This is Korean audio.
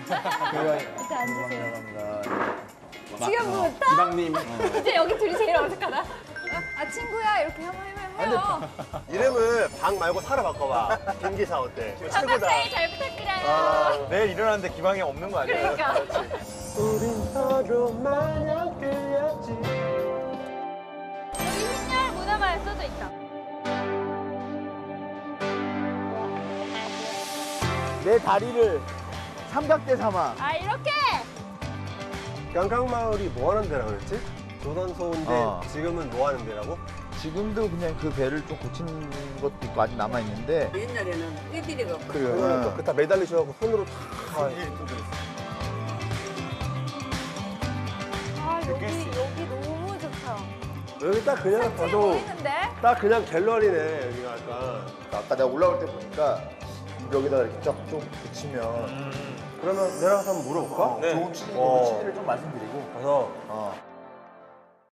이렇게 앉으세요. 지금부터 이방님. 이제 여기 둘이 제일 어색하다. 아 친구야 이렇게 해요. 이름을 방 말고 사로 바꿔봐. 김기사 어때? 이거 최고다. 삼각사이 잘 부탁드려요. 내일 일어났는데 기방이 없는 거 아니야? 그러니까. 우린 서로 마냥 끌렸지. 여기 훗날 문화마을 써져 있다. 내 다리를 삼각대 삼아. 아 이렇게. 양강마을이 뭐 하는 데라 그랬지? 조선소인데 지금은 뭐 하는 데라고? 지금도 그냥 그 배를 좀 고친 것도 있고 아직 남아 있는데. 옛날에는 애들이가 그러면 또 다 매달리셔갖고 손으로 다. 아 여기 너무 좋다. 여기 딱 그냥 산책 봐도 보이는데? 딱 그냥 갤러리네 여기가 약간. 아까 내가 올라올 때 보니까 여기다가 이렇게 쫙좀 붙이면 그러면 내려가서 한번 물어볼까? 좋은 취지를 좀 말씀드리고. 가서 어.